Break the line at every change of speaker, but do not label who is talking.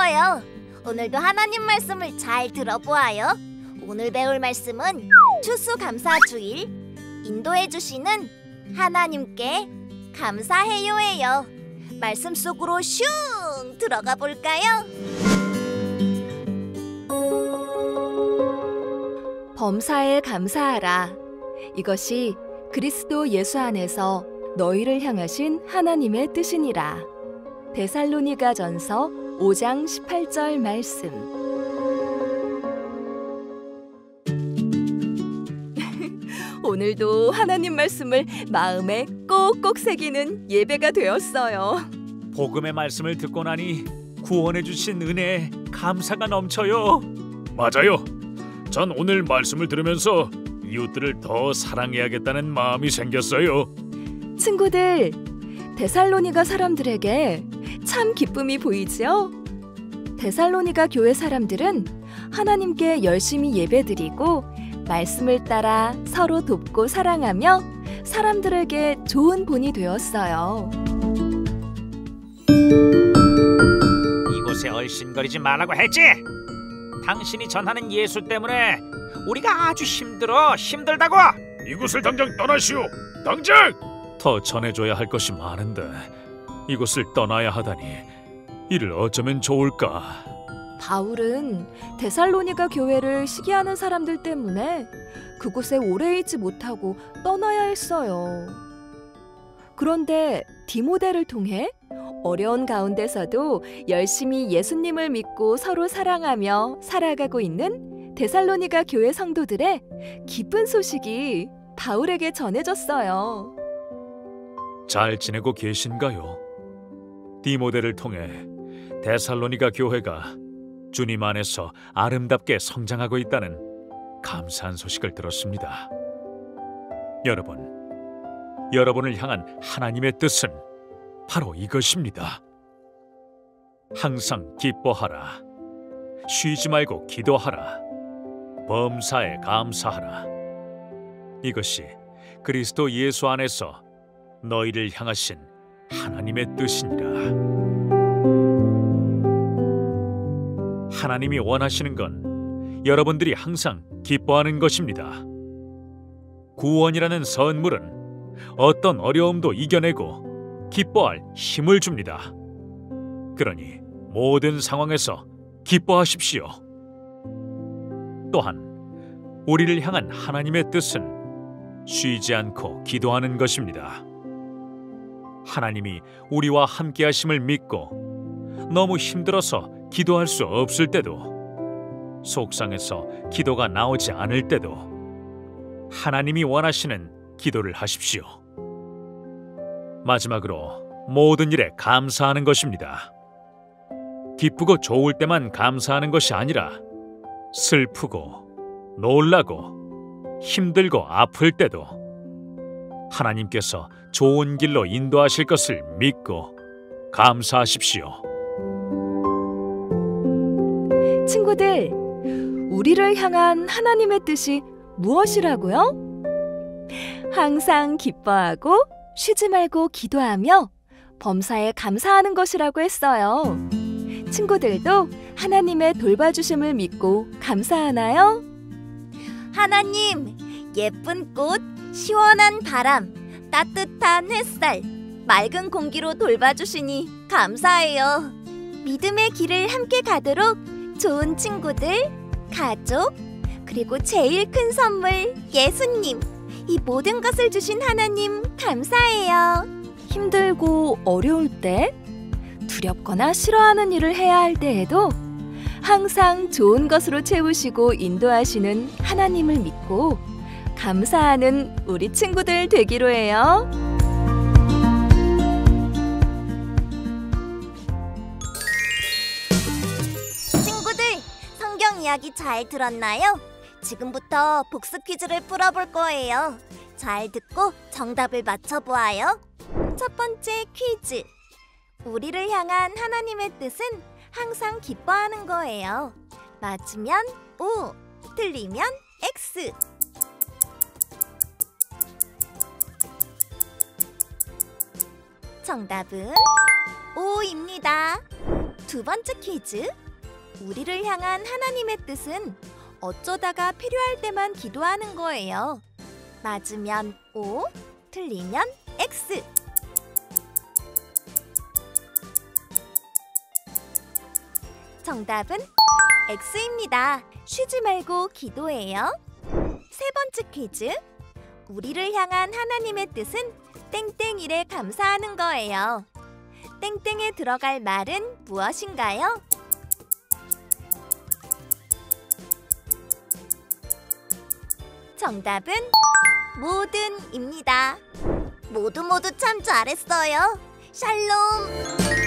있어요. 오늘도 하나님 말씀을 잘 들어보아요. 오늘 배울 말씀은 추수감사주일, 인도해 주시는 하나님께 감사해요예요. 말씀 속으로 슝 들어가 볼까요?
범사에 감사하라. 이것이 그리스도 예수 안에서 너희를 향하신 하나님의 뜻이니라. 데살로니가전서 5장 18절 말씀. 오늘도 하나님 말씀을 마음에 꼭꼭 새기는 예배가 되었어요.
복음의 말씀을 듣고 나니 구원해 주신 은혜에 감사가 넘쳐요.
맞아요. 전 오늘 말씀을 들으면서 이웃들을 더 사랑해야겠다는 마음이 생겼어요.
친구들, 데살로니가 사람들에게 참 기쁨이 보이지요? 데살로니가 교회 사람들은 하나님께 열심히 예배드리고 말씀을 따라 서로 돕고 사랑하며 사람들에게 좋은 본이 되었어요.
이곳에 얼씬거리지 말라고 했지? 당신이 전하는 예수 때문에 우리가 아주 힘들다고.
이곳을 당장 떠나시오. 당장!
더 전해줘야 할 것이 많은데 이곳을 떠나야 하다니 이를 어쩌면 좋을까?
바울은 데살로니가 교회를 시기하는 사람들 때문에 그곳에 오래 있지 못하고 떠나야 했어요. 그런데 디모데를 통해 어려운 가운데서도 열심히 예수님을 믿고 서로 사랑하며 살아가고 있는 데살로니가 교회 성도들의 기쁜 소식이 바울에게 전해졌어요.
잘 지내고 계신가요? 디모데를 통해 데살로니가 교회가 주님 안에서 아름답게 성장하고 있다는 감사한 소식을 들었습니다. 여러분을 향한 하나님의 뜻은 바로 이것입니다. 항상 기뻐하라. 쉬지 말고 기도하라. 범사에 감사하라. 이것이 그리스도 예수 안에서 너희를 향하신 하나님의 뜻이니라. 하나님이 원하시는 건 여러분들이 항상 기뻐하는 것입니다. 구원이라는 선물은 어떤 어려움도 이겨내고 기뻐할 힘을 줍니다. 그러니 모든 상황에서 기뻐하십시오. 또한 우리를 향한 하나님의 뜻은 쉬지 않고 기도하는 것입니다. 하나님이 우리와 함께 하심을 믿고 너무 힘들어서 기도할 수 없을 때도, 속상해서 기도가 나오지 않을 때도 하나님이 원하시는 기도를 하십시오. 마지막으로 모든 일에 감사하는 것입니다. 기쁘고 좋을 때만 감사하는 것이 아니라 슬프고 놀라고 힘들고 아플 때도 하나님께서 좋은 길로 인도하실 것을 믿고 감사하십시오.
친구들, 우리를 향한 하나님의 뜻이 무엇이라고요? 항상 기뻐하고 쉬지 말고 기도하며 범사에 감사하는 것이라고 했어요. 친구들도 하나님의 돌봐주심을 믿고 감사하나요?
하나님, 예쁜 꽃, 시원한 바람, 따뜻한 햇살, 맑은 공기로 돌봐주시니 감사해요. 믿음의 길을 함께 가도록 좋은 친구들, 가족, 그리고 제일 큰 선물 예수님, 이 모든 것을 주신 하나님 감사해요.
힘들고 어려울 때, 두렵거나 싫어하는 일을 해야 할 때에도 항상 좋은 것으로 채우시고 인도하시는 하나님을 믿고 감사하는 우리 친구들 되기로 해요.
친구들, 성경 이야기 잘 들었나요? 지금부터 복습 퀴즈를 풀어볼 거예요. 잘 듣고 정답을 맞춰보아요. 첫 번째 퀴즈. 우리를 향한 하나님의 뜻은 항상 기뻐하는 거예요. 맞으면 O, 틀리면 X. 정답은 O입니다. 두 번째 퀴즈. 우리를 향한 하나님의 뜻은 어쩌다가 필요할 때만 기도하는 거예요. 맞으면 O, 틀리면 X. 정답은 X입니다. 쉬지 말고 기도해요. 세 번째 퀴즈. 우리를 향한 하나님의 뜻은 땡땡일에 감사하는 거예요. 땡땡에 들어갈 말은 무엇인가요? 정답은 모든입니다. 모두 참 잘했어요. 샬롬.